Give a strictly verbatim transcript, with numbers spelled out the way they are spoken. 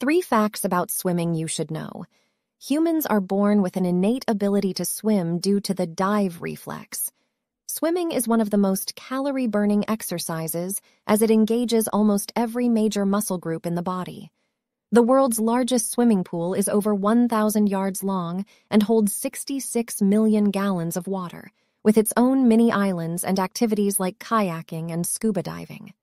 Three facts about swimming you should know. Humans are born with an innate ability to swim due to the dive reflex. Swimming is one of the most calorie-burning exercises as it engages almost every major muscle group in the body. The world's largest swimming pool is over one thousand yards long and holds sixty-six million gallons of water, with its own mini islands and activities like kayaking and scuba diving.